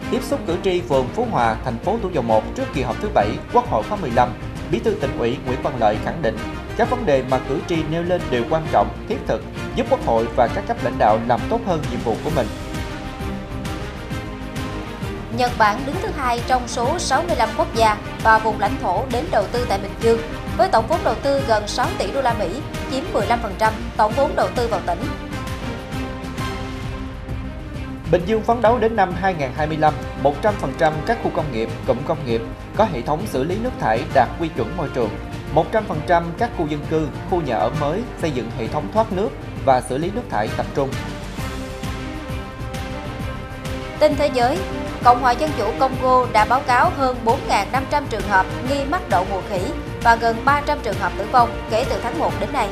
Tiếp xúc cử tri phường Phú Hòa, thành phố Thủ Dầu Một trước kỳ họp thứ 7 Quốc hội khóa 15, Bí thư Tỉnh ủy Nguyễn Văn Lợi khẳng định các vấn đề mà cử tri nêu lên đều quan trọng, thiết thực, giúp Quốc hội và các cấp lãnh đạo làm tốt hơn nhiệm vụ của mình. Nhật Bản đứng thứ 2 trong số 65 quốc gia và vùng lãnh thổ đến đầu tư tại Bình Dương, với tổng vốn đầu tư gần 6 tỷ đô la Mỹ, chiếm 15% tổng vốn đầu tư vào tỉnh. Bình Dương phấn đấu đến năm 2025, 100% các khu công nghiệp, cụm công nghiệp có hệ thống xử lý nước thải đạt quy chuẩn môi trường. 100% các khu dân cư, khu nhà ở mới xây dựng hệ thống thoát nước và xử lý nước thải tập trung. Tin thế giới, Cộng hòa Dân chủ Congo đã báo cáo hơn 4.500 trường hợp nghi mắc đậu mùa khỉ và gần 300 trường hợp tử vong kể từ tháng 1 đến nay.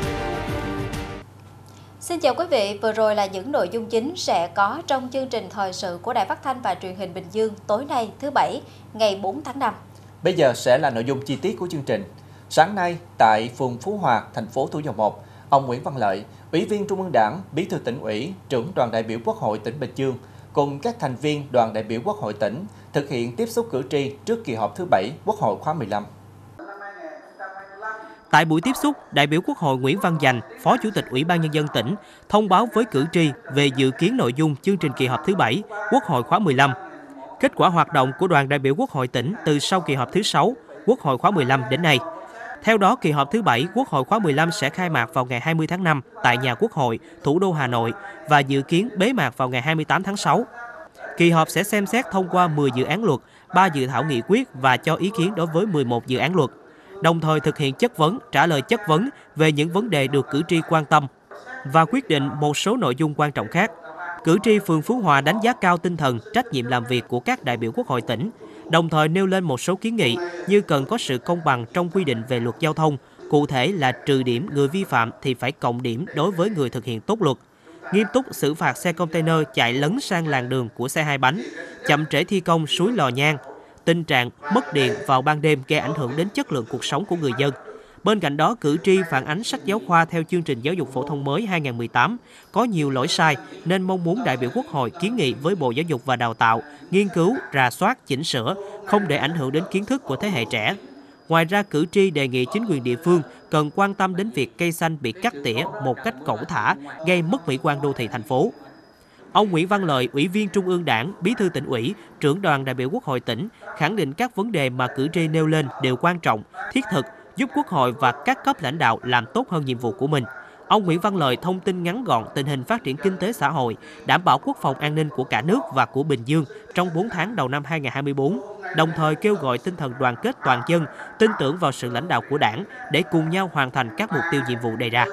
Xin chào quý vị, vừa rồi là những nội dung chính sẽ có trong chương trình thời sự của Đài Phát thanh và Truyền hình Bình Dương tối nay thứ Bảy, ngày 4 tháng 5. Bây giờ sẽ là nội dung chi tiết của chương trình. Sáng nay, tại phường Phú Hòa, thành phố Thủ Dầu Một, ông Nguyễn Văn Lợi, Ủy viên Trung ương Đảng, Bí thư Tỉnh ủy, trưởng đoàn đại biểu Quốc hội tỉnh Bình Dương cùng các thành viên đoàn đại biểu Quốc hội tỉnh thực hiện tiếp xúc cử tri trước kỳ họp thứ 7 Quốc hội khóa 15. Tại buổi tiếp xúc, đại biểu Quốc hội Nguyễn Văn Dành, Phó Chủ tịch Ủy ban Nhân dân tỉnh, thông báo với cử tri về dự kiến nội dung chương trình kỳ họp thứ 7 Quốc hội khóa 15. Kết quả hoạt động của đoàn đại biểu Quốc hội tỉnh từ sau kỳ họp thứ 6 Quốc hội khóa 15 đến nay. Theo đó, kỳ họp thứ 7 Quốc hội khóa 15 sẽ khai mạc vào ngày 20 tháng 5 tại nhà Quốc hội, thủ đô Hà Nội và dự kiến bế mạc vào ngày 28 tháng 6. Kỳ họp sẽ xem xét thông qua 10 dự án luật, 3 dự thảo nghị quyết và cho ý kiến đối với 11 dự án luật, đồng thời thực hiện chất vấn, trả lời chất vấn về những vấn đề được cử tri quan tâm và quyết định một số nội dung quan trọng khác. Cử tri phường Phú Hòa đánh giá cao tinh thần, trách nhiệm làm việc của các đại biểu Quốc hội tỉnh, đồng thời nêu lên một số kiến nghị như cần có sự công bằng trong quy định về luật giao thông, cụ thể là trừ điểm người vi phạm thì phải cộng điểm đối với người thực hiện tốt luật, nghiêm túc xử phạt xe container chạy lấn sang làn đường của xe hai bánh, chậm trễ thi công suối Lò Nhang, tình trạng mất điện vào ban đêm gây ảnh hưởng đến chất lượng cuộc sống của người dân. Bên cạnh đó, cử tri phản ánh sách giáo khoa theo chương trình giáo dục phổ thông mới 2018 có nhiều lỗi sai nên mong muốn đại biểu Quốc hội kiến nghị với Bộ Giáo dục và Đào tạo nghiên cứu, rà soát, chỉnh sửa, không để ảnh hưởng đến kiến thức của thế hệ trẻ. Ngoài ra, cử tri đề nghị chính quyền địa phương cần quan tâm đến việc cây xanh bị cắt tỉa một cách cẩu thả, gây mất mỹ quan đô thị thành phố. Ông Nguyễn Văn Lợi, Ủy viên Trung ương Đảng, Bí thư Tỉnh ủy, trưởng đoàn đại biểu Quốc hội tỉnh, khẳng định các vấn đề mà cử tri nêu lên đều quan trọng, thiết thực, giúp Quốc hội và các cấp lãnh đạo làm tốt hơn nhiệm vụ của mình. Ông Nguyễn Văn Lợi thông tin ngắn gọn tình hình phát triển kinh tế xã hội, đảm bảo quốc phòng an ninh của cả nước và của Bình Dương trong 4 tháng đầu năm 2024, đồng thời kêu gọi tinh thần đoàn kết toàn dân, tin tưởng vào sự lãnh đạo của Đảng để cùng nhau hoàn thành các mục tiêu nhiệm vụ đề ra.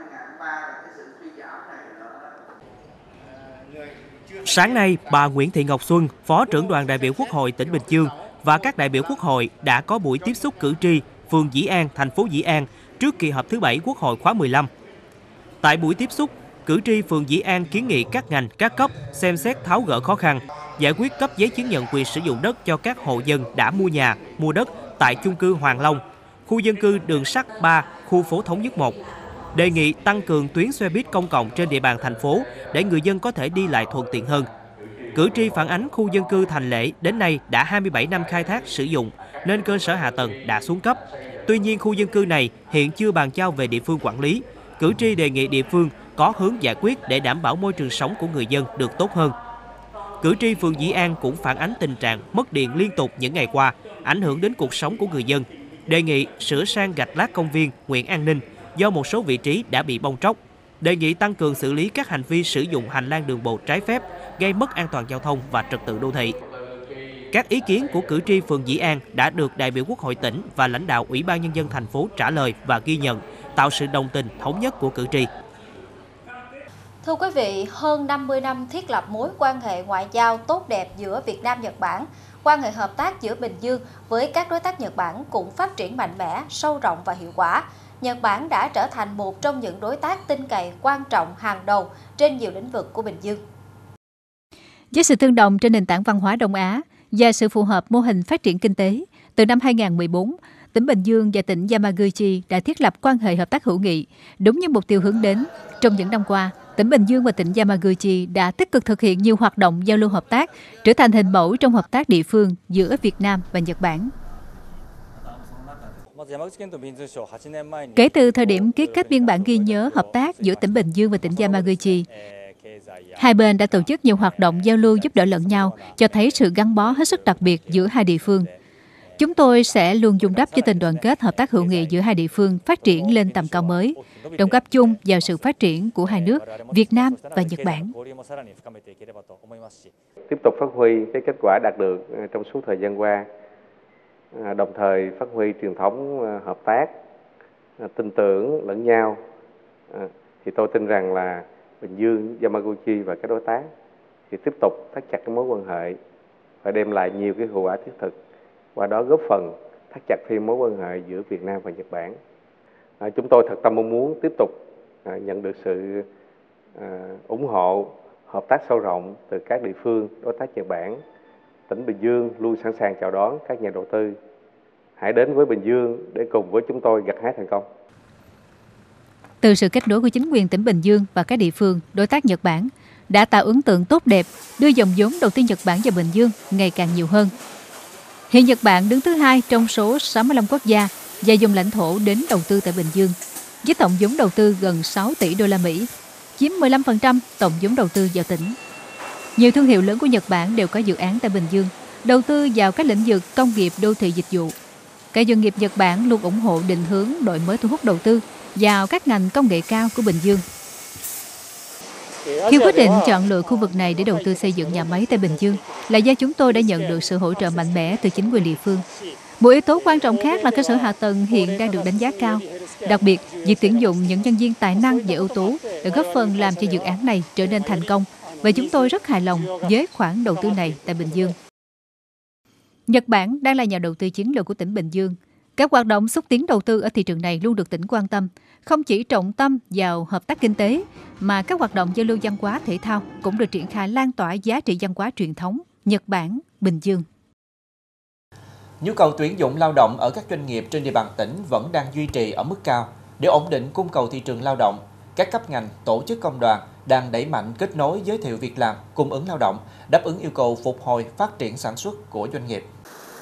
Sáng nay, bà Nguyễn Thị Ngọc Xuân, Phó trưởng đoàn đại biểu Quốc hội tỉnh Bình Dương và các đại biểu Quốc hội đã có buổi tiếp xúc cử tri phường Dĩ An, thành phố Dĩ An trước kỳ họp thứ 7 Quốc hội khóa 15. Tại buổi tiếp xúc, cử tri phường Dĩ An kiến nghị các ngành, các cấp xem xét tháo gỡ khó khăn, giải quyết cấp giấy chứng nhận quyền sử dụng đất cho các hộ dân đã mua nhà, mua đất tại chung cư Hoàng Long, khu dân cư Đường Sắt 3, khu phố Thống Nhất 1. Đề nghị tăng cường tuyến xe buýt công cộng trên địa bàn thành phố để người dân có thể đi lại thuận tiện hơn. Cử tri phản ánh khu dân cư Thành Lễ đến nay đã 27 năm khai thác sử dụng nên cơ sở hạ tầng đã xuống cấp. Tuy nhiên, khu dân cư này hiện chưa bàn giao về địa phương quản lý. Cử tri đề nghị địa phương có hướng giải quyết để đảm bảo môi trường sống của người dân được tốt hơn. Cử tri phường Dĩ An cũng phản ánh tình trạng mất điện liên tục những ngày qua, ảnh hưởng đến cuộc sống của người dân. Đề nghị sửa sang gạch lát công viên Nguyễn An Ninh do một số vị trí đã bị bong tróc. Đề nghị tăng cường xử lý các hành vi sử dụng hành lang đường bộ trái phép, gây mất an toàn giao thông và trật tự đô thị. Các ý kiến của cử tri phường Dĩ An đã được đại biểu Quốc hội tỉnh và lãnh đạo Ủy ban Nhân dân thành phố trả lời và ghi nhận, tạo sự đồng tình thống nhất của cử tri. Thưa quý vị, hơn 50 năm thiết lập mối quan hệ ngoại giao tốt đẹp giữa Việt Nam Nhật Bản, quan hệ hợp tác giữa Bình Dương với các đối tác Nhật Bản cũng phát triển mạnh mẽ, sâu rộng và hiệu quả. Nhật Bản đã trở thành một trong những đối tác tin cậy quan trọng hàng đầu trên nhiều lĩnh vực của Bình Dương. Với sự tương đồng trên nền tảng văn hóa Đông Á và sự phù hợp mô hình phát triển kinh tế, từ năm 2014, tỉnh Bình Dương và tỉnh Yamaguchi đã thiết lập quan hệ hợp tác hữu nghị, đúng như mục tiêu hướng đến. Trong những năm qua, tỉnh Bình Dương và tỉnh Yamaguchi đã tích cực thực hiện nhiều hoạt động giao lưu hợp tác, trở thành hình mẫu trong hợp tác địa phương giữa Việt Nam và Nhật Bản. Kể từ thời điểm ký kết biên bản ghi nhớ hợp tác giữa tỉnh Bình Dương và tỉnh Yamaguchi, hai bên đã tổ chức nhiều hoạt động giao lưu giúp đỡ lẫn nhau, cho thấy sự gắn bó hết sức đặc biệt giữa hai địa phương. Chúng tôi sẽ luôn vun đắp cho tình đoàn kết hợp tác hữu nghị giữa hai địa phương phát triển lên tầm cao mới, đóng góp chung vào sự phát triển của hai nước Việt Nam và Nhật Bản. Tiếp tục phát huy cái kết quả đạt được trong suốt thời gian qua, đồng thời phát huy truyền thống hợp tác, tin tưởng lẫn nhau, thì tôi tin rằng là Bình Dương, Yamaguchi và các đối tác thì tiếp tục thắt chặt cái mối quan hệ và đem lại nhiều cái hiệu quả thiết thực, qua đó góp phần thắt chặt thêm mối quan hệ giữa Việt Nam và Nhật Bản. Chúng tôi thật tâm mong muốn tiếp tục nhận được sự ủng hộ, hợp tác sâu rộng từ các địa phương đối tác Nhật Bản. Tỉnh Bình Dương luôn sẵn sàng chào đón các nhà đầu tư. Hãy đến với Bình Dương để cùng với chúng tôi gặt hái thành công. Từ sự kết nối của chính quyền tỉnh Bình Dương và các địa phương đối tác Nhật Bản đã tạo ấn tượng tốt đẹp, đưa dòng vốn đầu tư Nhật Bản vào Bình Dương ngày càng nhiều hơn. Hiện Nhật Bản đứng thứ 2 trong số 65 quốc gia và vùng lãnh thổ đến đầu tư tại Bình Dương, với tổng vốn đầu tư gần 6 tỷ đô la Mỹ, chiếm 15% tổng vốn đầu tư vào tỉnh. Nhiều thương hiệu lớn của Nhật Bản đều có dự án tại Bình Dương, đầu tư vào các lĩnh vực công nghiệp, đô thị, dịch vụ. Các doanh nghiệp Nhật Bản luôn ủng hộ định hướng đổi mới thu hút đầu tư vào các ngành công nghệ cao của Bình Dương. Khi quyết định chọn lựa khu vực này để đầu tư xây dựng nhà máy tại Bình Dương là do chúng tôi đã nhận được sự hỗ trợ mạnh mẽ từ chính quyền địa phương. Một yếu tố quan trọng khác là cơ sở hạ tầng hiện đang được đánh giá cao. Đặc biệt, việc tuyển dụng những nhân viên tài năng và ưu tú đã góp phần làm cho dự án này trở nên thành công, và chúng tôi rất hài lòng với khoản đầu tư này tại Bình Dương. Nhật Bản đang là nhà đầu tư chiến lược của tỉnh Bình Dương. Các hoạt động xúc tiến đầu tư ở thị trường này luôn được tỉnh quan tâm, không chỉ trọng tâm vào hợp tác kinh tế, mà các hoạt động giao lưu văn hóa thể thao cũng được triển khai lan tỏa giá trị văn hóa truyền thống Nhật Bản, Bình Dương. Nhu cầu tuyển dụng lao động ở các doanh nghiệp trên địa bàn tỉnh vẫn đang duy trì ở mức cao. Để ổn định cung cầu thị trường lao động, các cấp ngành, tổ chức công đoàn đang đẩy mạnh kết nối giới thiệu việc làm, cung ứng lao động, đáp ứng yêu cầu phục hồi phát triển sản xuất của doanh nghiệp.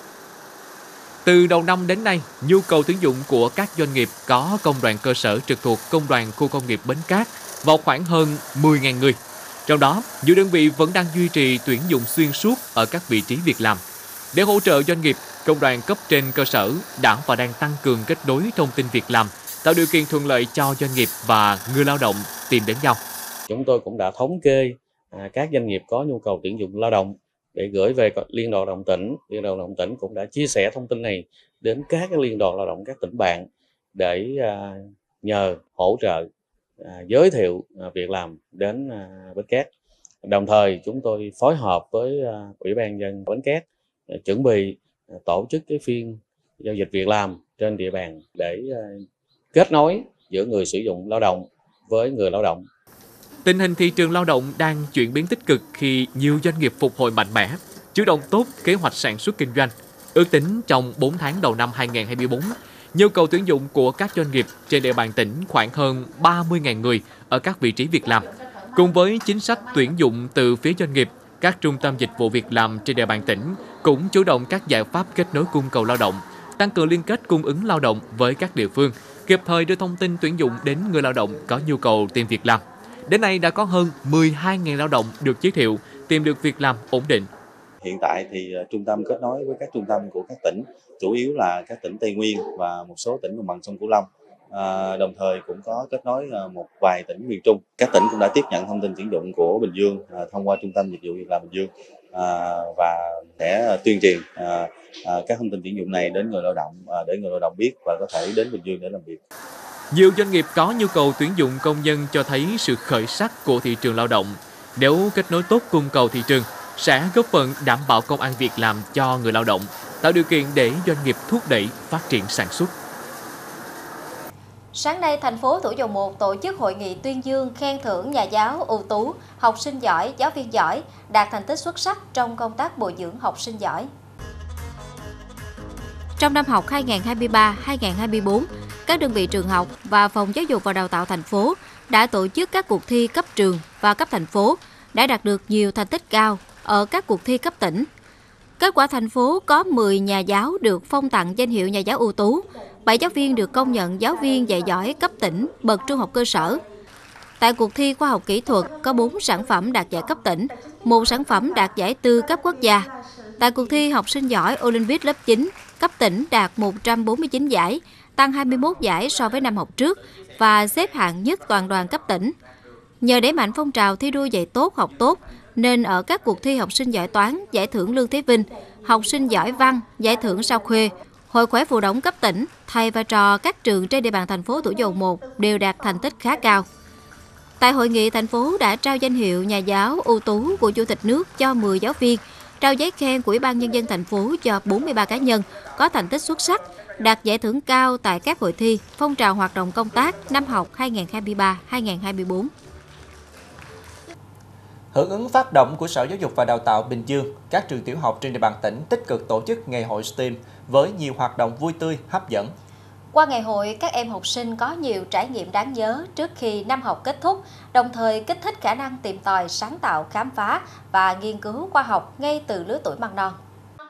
Từ đầu năm đến nay, nhu cầu tuyển dụng của các doanh nghiệp có công đoàn cơ sở trực thuộc Công đoàn Khu công nghiệp Bến Cát vào khoảng hơn 10.000 người. Trong đó, nhiều đơn vị vẫn đang duy trì tuyển dụng xuyên suốt ở các vị trí việc làm. Để hỗ trợ doanh nghiệp, công đoàn cấp trên cơ sở đã và đang tăng cường kết nối thông tin việc làm, tạo điều kiện thuận lợi cho doanh nghiệp và người lao động tìm đến nhau. Chúng tôi cũng đã thống kê các doanh nghiệp có nhu cầu tuyển dụng lao động để gửi về Liên đoàn Lao động tỉnh. Liên đoàn Lao động tỉnh cũng đã chia sẻ thông tin này đến các liên đoàn lao động các tỉnh bạn để nhờ hỗ trợ giới thiệu việc làm đến Bến Cát. Đồng thời chúng tôi phối hợp với Ủy ban nhân dân Bến Cát chuẩn bị tổ chức cái phiên giao dịch việc làm trên địa bàn để kết nối giữa người sử dụng lao động với người lao động. Tình hình thị trường lao động đang chuyển biến tích cực khi nhiều doanh nghiệp phục hồi mạnh mẽ, chủ động tốt kế hoạch sản xuất kinh doanh. Ước tính trong 4 tháng đầu năm 2024, nhu cầu tuyển dụng của các doanh nghiệp trên địa bàn tỉnh khoảng hơn 30.000 người ở các vị trí việc làm. Cùng với chính sách tuyển dụng từ phía doanh nghiệp, các trung tâm dịch vụ việc làm trên địa bàn tỉnh cũng chủ động các giải pháp kết nối cung cầu lao động, tăng cường liên kết cung ứng lao động với các địa phương, kịp thời đưa thông tin tuyển dụng đến người lao động có nhu cầu tìm việc làm. Đến nay đã có hơn 12.000 lao động được giới thiệu tìm được việc làm ổn định. Hiện tại thì trung tâm kết nối với các trung tâm của các tỉnh, chủ yếu là các tỉnh Tây Nguyên và một số tỉnh đồng bằng sông Cửu Long. Đồng thời cũng có kết nối một vài tỉnh miền Trung. Các tỉnh cũng đã tiếp nhận thông tin tuyển dụng của Bình Dương thông qua trung tâm dịch vụ việc làm Bình Dương và sẽ tuyên truyền các thông tin tuyển dụng này đến người lao động để người lao động biết và có thể đến Bình Dương để làm việc. Nhiều doanh nghiệp có nhu cầu tuyển dụng công nhân cho thấy sự khởi sắc của thị trường lao động. Nếu kết nối tốt cung cầu thị trường, sẽ góp phần đảm bảo công ăn việc làm cho người lao động, tạo điều kiện để doanh nghiệp thúc đẩy phát triển sản xuất. Sáng nay, thành phố Thủ Dầu Một tổ chức hội nghị tuyên dương khen thưởng nhà giáo ưu tú, học sinh giỏi, giáo viên giỏi, đạt thành tích xuất sắc trong công tác bồi dưỡng học sinh giỏi. Trong năm học 2023-2024, các đơn vị trường học và Phòng Giáo dục và Đào tạo thành phố đã tổ chức các cuộc thi cấp trường và cấp thành phố, đã đạt được nhiều thành tích cao ở các cuộc thi cấp tỉnh. Kết quả thành phố có 10 nhà giáo được phong tặng danh hiệu nhà giáo ưu tú, 7 giáo viên được công nhận giáo viên dạy giỏi cấp tỉnh bậc trung học cơ sở. Tại cuộc thi khoa học kỹ thuật có 4 sản phẩm đạt giải cấp tỉnh, 1 sản phẩm đạt giải tư cấp quốc gia. Tại cuộc thi học sinh giỏi Olympic lớp 9, cấp tỉnh đạt 149 giải, tăng 21 giải so với năm học trước và xếp hạng nhất toàn đoàn cấp tỉnh. Nhờ đẩy mạnh phong trào thi đua dạy tốt, học tốt, nên ở các cuộc thi học sinh giỏi toán, giải thưởng Lương Thế Vinh, học sinh giỏi văn, giải thưởng Sao Khuê, Hội khỏe phụ đồng cấp tỉnh, thầy và trò các trường trên địa bàn thành phố Thủ Dầu Một đều đạt thành tích khá cao. Tại hội nghị, thành phố đã trao danh hiệu nhà giáo ưu tú của Chủ tịch nước cho 10 giáo viên, trao giấy khen của Ủy ban Nhân dân thành phố cho 43 cá nhân có thành tích xuất sắc, đạt giải thưởng cao tại các hội thi, phong trào hoạt động công tác năm học 2023-2024. Hưởng ứng phát động của Sở Giáo dục và Đào tạo Bình Dương, các trường tiểu học trên địa bàn tỉnh tích cực tổ chức ngày hội STEAM với nhiều hoạt động vui tươi, hấp dẫn. Qua ngày hội, các em học sinh có nhiều trải nghiệm đáng nhớ trước khi năm học kết thúc, đồng thời kích thích khả năng tìm tòi, sáng tạo, khám phá và nghiên cứu khoa học ngay từ lứa tuổi mầm non.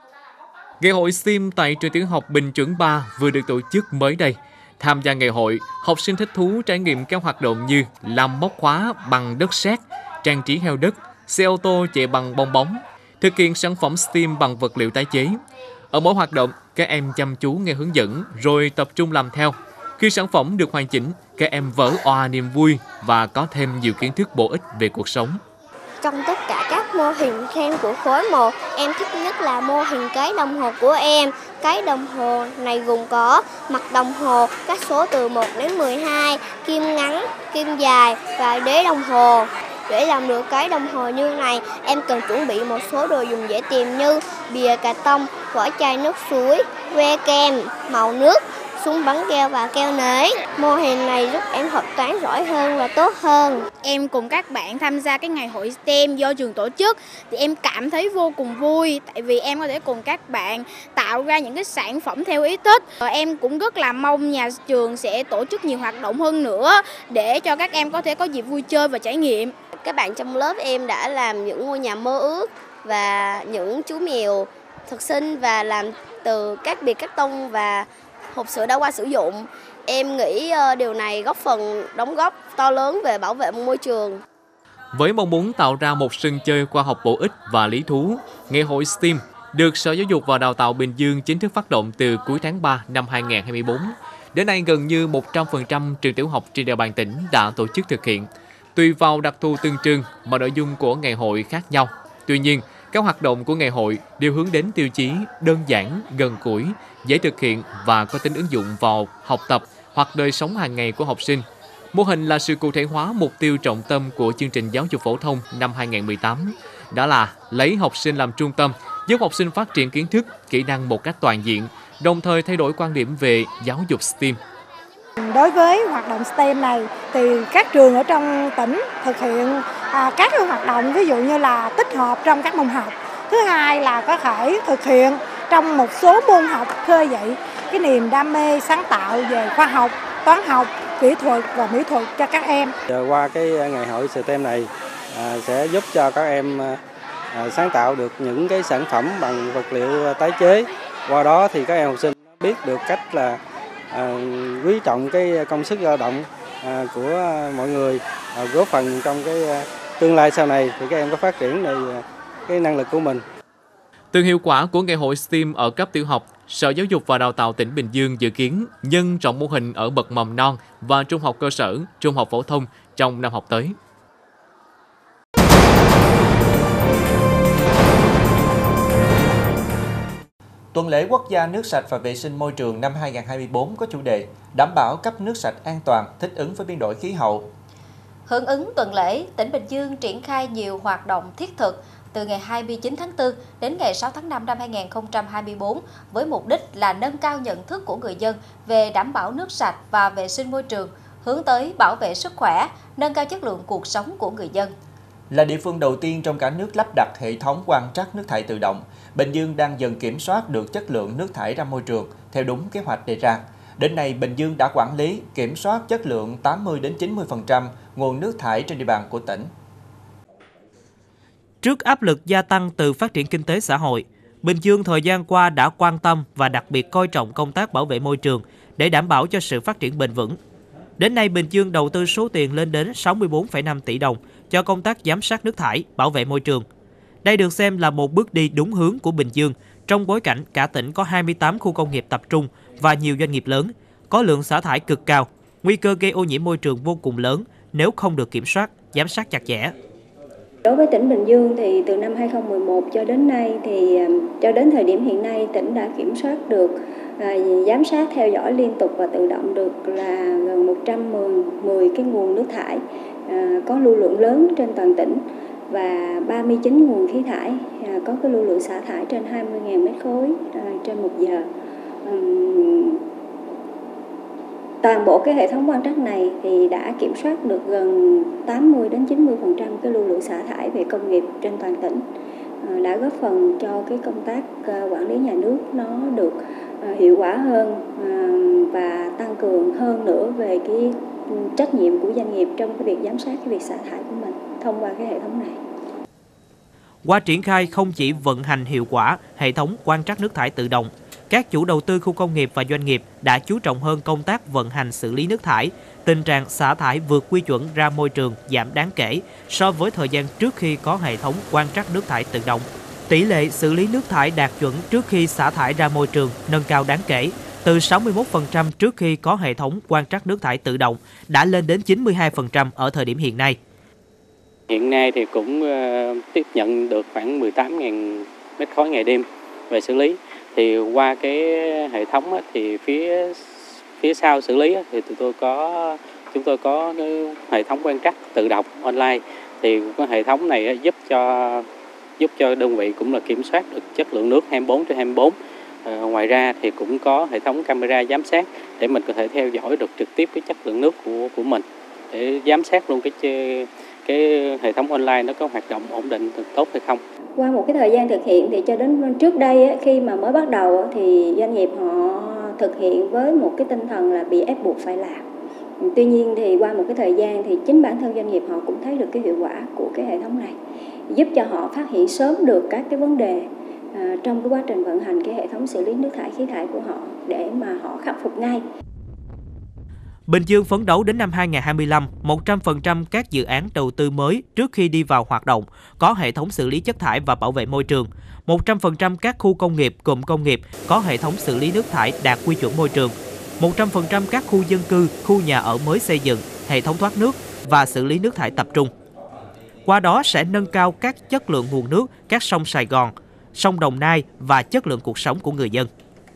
Ngày hội STEAM tại trường tiểu học Bình Chuẩn 3 vừa được tổ chức mới đây. Tham gia ngày hội, học sinh thích thú trải nghiệm các hoạt động như làm móc khóa bằng đất sét, trang trí heo đất, xe ô tô chạy bằng bong bóng, thực hiện sản phẩm STEAM bằng vật liệu tái chế. Ở mỗi hoạt động, các em chăm chú nghe hướng dẫn rồi tập trung làm theo. Khi sản phẩm được hoàn chỉnh, các em vỡ òa niềm vui và có thêm nhiều kiến thức bổ ích về cuộc sống. Trong tất cả các mô hình khen của khối 1, em thích nhất là mô hình cái đồng hồ của em. Cái đồng hồ này gồm có mặt đồng hồ, các số từ 1 đến 12, kim ngắn, kim dài và đế đồng hồ. Để làm được cái đồng hồ như này, em cần chuẩn bị một số đồ dùng dễ tìm như bìa cà tông, vỏ chai nước suối, que kem, màu nước, súng bắn keo và keo nới. Mô hình này giúp em học toán giỏi hơn và tốt hơn. Em cùng các bạn tham gia cái ngày hội STEM do trường tổ chức thì em cảm thấy vô cùng vui, tại vì em có thể cùng các bạn tạo ra những cái sản phẩm theo ý thích. Em cũng rất là mong nhà trường sẽ tổ chức nhiều hoạt động hơn nữa để cho các em có thể có dịp vui chơi và trải nghiệm. Các bạn trong lớp em đã làm những ngôi nhà mơ ước và những chú mèo thực sinh và làm từ các bìa cắt tông và hộp sữa đã qua sử dụng. Em nghĩ điều này góp phần đóng góp to lớn về bảo vệ môi trường. Với mong muốn tạo ra một sân chơi khoa học bổ ích và lý thú, ngày hội STEAM được Sở Giáo dục và Đào tạo Bình Dương chính thức phát động từ cuối tháng 3 năm 2024. Đến nay, gần như 100% trường tiểu học trên địa bàn tỉnh đã tổ chức thực hiện. Tùy vào đặc thù từng trường mà nội dung của ngày hội khác nhau. Tuy nhiên, các hoạt động của ngày hội đều hướng đến tiêu chí đơn giản, gần gũi, dễ thực hiện và có tính ứng dụng vào học tập hoặc đời sống hàng ngày của học sinh. Mô hình là sự cụ thể hóa mục tiêu trọng tâm của chương trình giáo dục phổ thông năm 2018, đó là lấy học sinh làm trung tâm, giúp học sinh phát triển kiến thức, kỹ năng một cách toàn diện, đồng thời thay đổi quan điểm về giáo dục STEAM. Đối với hoạt động STEM này thì các trường ở trong tỉnh thực hiện các hoạt động, ví dụ như là tích hợp trong các môn học. Thứ hai là có thể thực hiện trong một số môn học khơi dậy cái niềm đam mê sáng tạo về khoa học, toán học, kỹ thuật và mỹ thuật cho các em. Qua cái ngày hội STEM này sẽ giúp cho các em sáng tạo được những cái sản phẩm bằng vật liệu tái chế. Qua đó thì các em học sinh biết được cách là quý trọng cái công sức lao động của mọi người, góp phần trong cái tương lai sau này thì các em có phát triển được cái năng lực của mình. Từ hiệu quả của ngày hội STEAM ở cấp tiểu học, Sở Giáo dục và Đào tạo tỉnh Bình Dương dự kiến nhân rộng mô hình ở bậc mầm non và trung học cơ sở, trung học phổ thông trong năm học tới. Tuần lễ quốc gia nước sạch và vệ sinh môi trường năm 2024 có chủ đề đảm bảo cấp nước sạch an toàn, thích ứng với biến đổi khí hậu. Hưởng ứng tuần lễ, tỉnh Bình Dương triển khai nhiều hoạt động thiết thực từ ngày 29 tháng 4 đến ngày 6 tháng 5 năm 2024 với mục đích là nâng cao nhận thức của người dân về đảm bảo nước sạch và vệ sinh môi trường, hướng tới bảo vệ sức khỏe, nâng cao chất lượng cuộc sống của người dân. Là địa phương đầu tiên trong cả nước lắp đặt hệ thống quan trắc nước thải tự động, Bình Dương đang dần kiểm soát được chất lượng nước thải ra môi trường theo đúng kế hoạch đề ra. Đến nay, Bình Dương đã quản lý, kiểm soát chất lượng 80 đến 90% nguồn nước thải trên địa bàn của tỉnh. Trước áp lực gia tăng từ phát triển kinh tế xã hội, Bình Dương thời gian qua đã quan tâm và đặc biệt coi trọng công tác bảo vệ môi trường để đảm bảo cho sự phát triển bền vững. Đến nay, Bình Dương đầu tư số tiền lên đến 64,5 tỷ đồng cho công tác giám sát nước thải, bảo vệ môi trường. Đây được xem là một bước đi đúng hướng của Bình Dương trong bối cảnh cả tỉnh có 28 khu công nghiệp tập trung và nhiều doanh nghiệp lớn, có lượng xả thải cực cao, nguy cơ gây ô nhiễm môi trường vô cùng lớn nếu không được kiểm soát, giám sát chặt chẽ. Đối với tỉnh Bình Dương thì từ năm 2011 cho đến nay thì cho đến thời điểm hiện nay tỉnh đã kiểm soát được giám sát theo dõi liên tục và tự động được là gần 110 cái nguồn nước thải có lưu lượng lớn trên toàn tỉnh và 39 nguồn khí thải có cái lưu lượng xả thải trên 20.000 mét khối trên một giờ. Toàn bộ cái hệ thống quan trắc này thì đã kiểm soát được gần 80 đến 90% cái lưu lượng xả thải về công nghiệp trên toàn tỉnh, đã góp phần cho cái công tác quản lý nhà nước nó được hiệu quả hơn và tăng cường hơn nữa về cái trách nhiệm của doanh nghiệp trong cái việc giám sát cái việc xả thải của mình thông qua cái hệ thống này. Qua triển khai không chỉ vận hành hiệu quả hệ thống quan trắc nước thải tự động, các chủ đầu tư khu công nghiệp và doanh nghiệp đã chú trọng hơn công tác vận hành xử lý nước thải. Tình trạng xả thải vượt quy chuẩn ra môi trường giảm đáng kể so với thời gian trước khi có hệ thống quan trắc nước thải tự động. Tỷ lệ xử lý nước thải đạt chuẩn trước khi xả thải ra môi trường nâng cao đáng kể, từ 61% trước khi có hệ thống quan trắc nước thải tự động đã lên đến 92% ở thời điểm hiện nay. Hiện nay thì cũng tiếp nhận được khoảng 18.000 mét khối ngày đêm về xử lý. Thì qua cái hệ thống á, thì phía sau xử lý á, thì chúng tôi có cái hệ thống quan trắc tự động online. Thì cái hệ thống này á, giúp cho đơn vị cũng là kiểm soát được chất lượng nước 24/24. Ngoài ra thì cũng có hệ thống camera giám sát để mình có thể theo dõi được trực tiếp cái chất lượng nước của mình, để giám sát luôn cái hệ thống online nó có hoạt động ổn định tốt hay không. Qua một cái thời gian thực hiện thì cho đến trước đây khi mà mới bắt đầu thì doanh nghiệp họ thực hiện với một cái tinh thần là bị ép buộc phải làm. Tuy nhiên thì qua một cái thời gian thì chính bản thân doanh nghiệp họ cũng thấy được cái hiệu quả của cái hệ thống này, giúp cho họ phát hiện sớm được các cái vấn đề trong cái quá trình vận hành cái hệ thống xử lý nước thải khí thải của họ để mà họ khắc phục ngay. Bình Dương phấn đấu đến năm 2025, 100% các dự án đầu tư mới trước khi đi vào hoạt động có hệ thống xử lý chất thải và bảo vệ môi trường. 100% các khu công nghiệp, cụm công nghiệp có hệ thống xử lý nước thải đạt quy chuẩn môi trường. 100% các khu dân cư, khu nhà ở mới xây dựng, hệ thống thoát nước và xử lý nước thải tập trung. Qua đó sẽ nâng cao các chất lượng nguồn nước các sông Sài Gòn, sông Đồng Nai và chất lượng cuộc sống của người dân.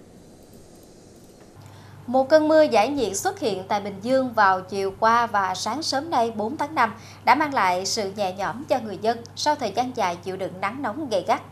Một cơn mưa giải nhiệt xuất hiện tại Bình Dương vào chiều qua và sáng sớm nay 4 tháng 5 đã mang lại sự nhẹ nhõm cho người dân sau thời gian dài chịu đựng nắng nóng gay gắt.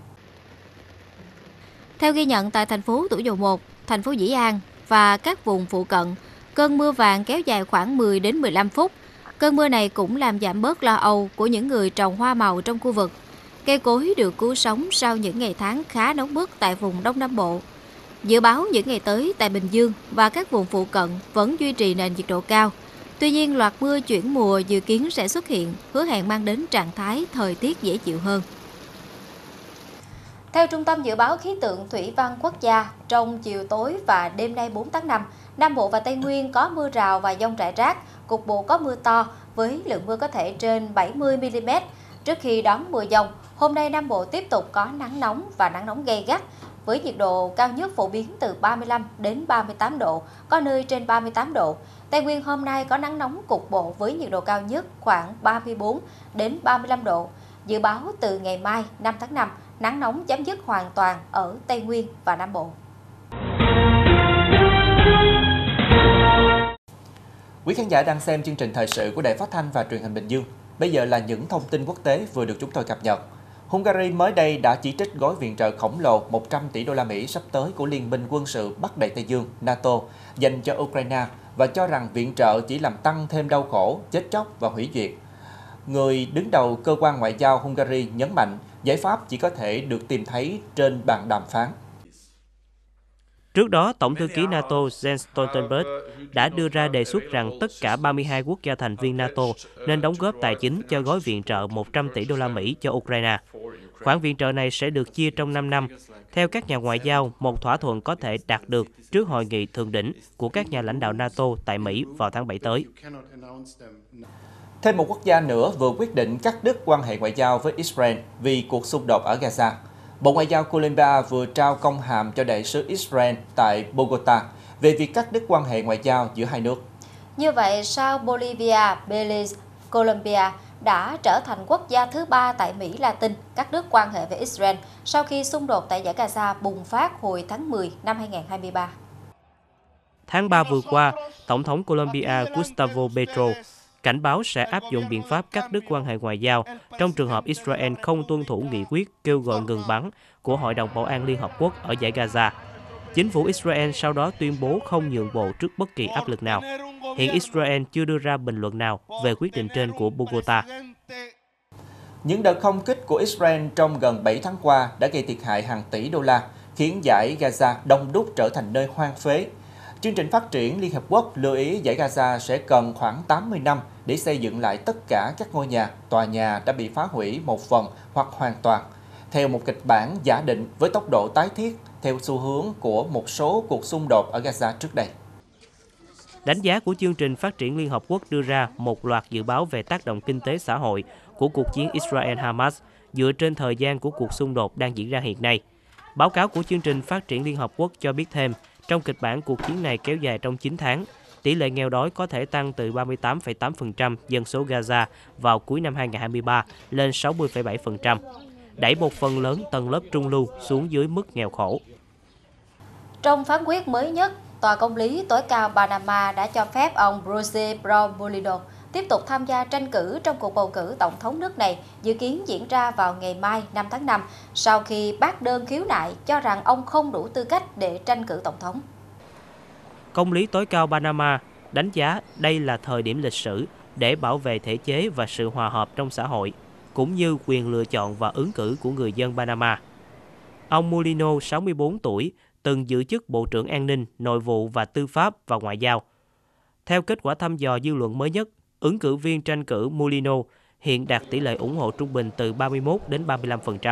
Theo ghi nhận tại thành phố Thủ Dầu Một, thành phố Dĩ An và các vùng phụ cận, cơn mưa vàng kéo dài khoảng 10 đến 15 phút. Cơn mưa này cũng làm giảm bớt lo âu của những người trồng hoa màu trong khu vực. Cây cối được cứu sống sau những ngày tháng khá nóng bức tại vùng Đông Nam Bộ. Dự báo những ngày tới tại Bình Dương và các vùng phụ cận vẫn duy trì nền nhiệt độ cao. Tuy nhiên, loạt mưa chuyển mùa dự kiến sẽ xuất hiện, hứa hẹn mang đến trạng thái thời tiết dễ chịu hơn. Theo Trung tâm Dự báo Khí tượng Thủy văn Quốc gia, trong chiều tối và đêm nay 4 tháng 5, Nam Bộ và Tây Nguyên có mưa rào và dông rải rác, cục bộ có mưa to với lượng mưa có thể trên 70 mm. Trước khi đón mùa dông, hôm nay Nam Bộ tiếp tục có nắng nóng và nắng nóng gay gắt, với nhiệt độ cao nhất phổ biến từ 35 đến 38 độ, có nơi trên 38 độ. Tây Nguyên hôm nay có nắng nóng cục bộ với nhiệt độ cao nhất khoảng 34 đến 35 độ. Dự báo từ ngày mai 5 tháng 5, nắng nóng chấm dứt hoàn toàn ở Tây Nguyên và Nam Bộ. Quý khán giả đang xem chương trình thời sự của Đài Phát thanh và Truyền hình Bình Dương. Bây giờ là những thông tin quốc tế vừa được chúng tôi cập nhật. Hungary mới đây đã chỉ trích gói viện trợ khổng lồ 100 tỷ đô la Mỹ sắp tới của Liên minh quân sự Bắc Đại Tây Dương NATO dành cho Ukraine và cho rằng viện trợ chỉ làm tăng thêm đau khổ, chết chóc và hủy diệt. Người đứng đầu cơ quan ngoại giao Hungary nhấn mạnh giải pháp chỉ có thể được tìm thấy trên bàn đàm phán. Trước đó, Tổng thư ký NATO Jens Stoltenberg đã đưa ra đề xuất rằng tất cả 32 quốc gia thành viên NATO nên đóng góp tài chính cho gói viện trợ 100 tỷ đô la Mỹ cho Ukraine. Khoản viện trợ này sẽ được chia trong 5 năm. Theo các nhà ngoại giao, một thỏa thuận có thể đạt được trước hội nghị thượng đỉnh của các nhà lãnh đạo NATO tại Mỹ vào tháng 7 tới. Thêm một quốc gia nữa vừa quyết định cắt đứt quan hệ ngoại giao với Israel vì cuộc xung đột ở Gaza. Bộ Ngoại giao Colombia vừa trao công hàm cho đại sứ Israel tại Bogota về việc cắt đứt quan hệ ngoại giao giữa hai nước. Như vậy, sau Bolivia, Belize, Colombia đã trở thành quốc gia thứ 3 tại Mỹ Latin cắt đứt quan hệ với Israel sau khi xung đột tại giải Gaza bùng phát hồi tháng 10 năm 2023. Tháng 3 vừa qua, Tổng thống Colombia Gustavo Petro cảnh báo sẽ áp dụng biện pháp cắt đứt quan hệ ngoại giao trong trường hợp Israel không tuân thủ nghị quyết kêu gọi ngừng bắn của Hội đồng Bảo an Liên Hợp Quốc ở giải Gaza. Chính phủ Israel sau đó tuyên bố không nhượng bộ trước bất kỳ áp lực nào. Hiện Israel chưa đưa ra bình luận nào về quyết định trên của Bogota. Những đợt không kích của Israel trong gần 7 tháng qua đã gây thiệt hại hàng tỷ đô la, khiến giải Gaza đông đúc trở thành nơi hoang phế. Chương trình phát triển Liên Hợp Quốc lưu ý giải Gaza sẽ cần khoảng 80 năm để xây dựng lại tất cả các ngôi nhà, tòa nhà đã bị phá hủy một phần hoặc hoàn toàn, theo một kịch bản giả định với tốc độ tái thiết theo xu hướng của một số cuộc xung đột ở Gaza trước đây. Đánh giá của chương trình phát triển Liên Hợp Quốc đưa ra một loạt dự báo về tác động kinh tế xã hội của cuộc chiến Israel-Hamas dựa trên thời gian của cuộc xung đột đang diễn ra hiện nay. Báo cáo của chương trình phát triển Liên Hợp Quốc cho biết thêm, trong kịch bản cuộc chiến này kéo dài trong 9 tháng, tỷ lệ nghèo đói có thể tăng từ 38,8% dân số Gaza vào cuối năm 2023 lên 60,7%, đẩy một phần lớn tầng lớp trung lưu xuống dưới mức nghèo khổ. Trong phán quyết mới nhất, Tòa Công lý tối cao Panama đã cho phép ông José Raúl Mulino tiếp tục tham gia tranh cử trong cuộc bầu cử tổng thống nước này dự kiến diễn ra vào ngày mai 5 tháng 5 sau khi bác đơn khiếu nại cho rằng ông không đủ tư cách để tranh cử tổng thống. Công lý tối cao Panama đánh giá đây là thời điểm lịch sử để bảo vệ thể chế và sự hòa hợp trong xã hội, cũng như quyền lựa chọn và ứng cử của người dân Panama. Ông Mulino, 64 tuổi, từng giữ chức Bộ trưởng An ninh, Nội vụ và Tư pháp và Ngoại giao. Theo kết quả thăm dò dư luận mới nhất, ứng cử viên tranh cử Mulino hiện đạt tỷ lệ ủng hộ trung bình từ 31 đến 35%.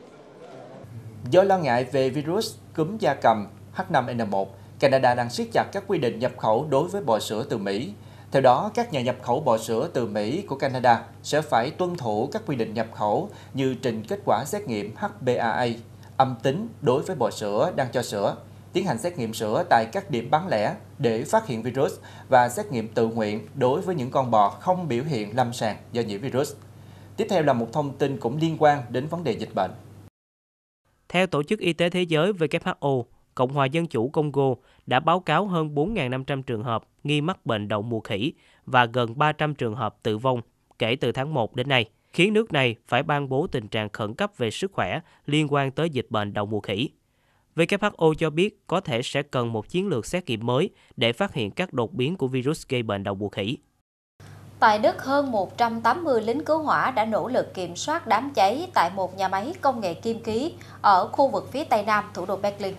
Do lo ngại về virus cúm gia cầm H5N1, Canada đang siết chặt các quy định nhập khẩu đối với bò sữa từ Mỹ. Theo đó, các nhà nhập khẩu bò sữa từ Mỹ của Canada sẽ phải tuân thủ các quy định nhập khẩu như trình kết quả xét nghiệm HbA âm tính đối với bò sữa đang cho sữa, tiến hành xét nghiệm sữa tại các điểm bán lẻ để phát hiện virus và xét nghiệm tự nguyện đối với những con bò không biểu hiện lâm sàng do nhiễm virus. Tiếp theo là một thông tin cũng liên quan đến vấn đề dịch bệnh. Theo Tổ chức Y tế Thế giới WHO, Cộng hòa Dân chủ Congo đã báo cáo hơn 4.500 trường hợp nghi mắc bệnh đậu mùa khỉ và gần 300 trường hợp tử vong kể từ tháng 1 đến nay, khiến nước này phải ban bố tình trạng khẩn cấp về sức khỏe liên quan tới dịch bệnh đậu mùa khỉ. WHO cho biết có thể sẽ cần một chiến lược xét nghiệm mới để phát hiện các đột biến của virus gây bệnh đậu mùa khỉ. Tại Đức, hơn 180 lính cứu hỏa đã nỗ lực kiểm soát đám cháy tại một nhà máy công nghệ kim khí ở khu vực phía tây nam thủ đô Berlin.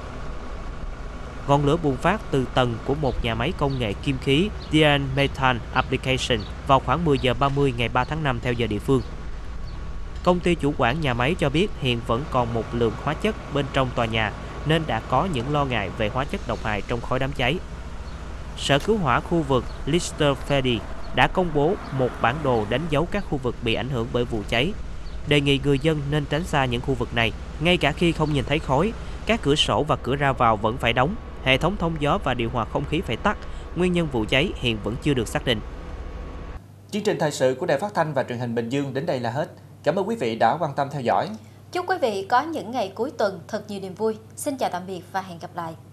Ngọn lửa bùng phát từ tầng của một nhà máy công nghệ kim khí Dian Metal Application vào khoảng 10 giờ 30 ngày 3 tháng 5 theo giờ địa phương. Công ty chủ quản nhà máy cho biết hiện vẫn còn một lượng hóa chất bên trong tòa nhà nên đã có những lo ngại về hóa chất độc hại trong khói đám cháy. Sở cứu hỏa khu vực Lichterfelde đã công bố một bản đồ đánh dấu các khu vực bị ảnh hưởng bởi vụ cháy, đề nghị người dân nên tránh xa những khu vực này, ngay cả khi không nhìn thấy khói. Các cửa sổ và cửa ra vào vẫn phải đóng, hệ thống thông gió và điều hòa không khí phải tắt. Nguyên nhân vụ cháy hiện vẫn chưa được xác định. Chương trình thời sự của Đài Phát thanh và Truyền hình Bình Dương đến đây là hết. Cảm ơn quý vị đã quan tâm theo dõi. Chúc quý vị có những ngày cuối tuần thật nhiều niềm vui. Xin chào tạm biệt và hẹn gặp lại.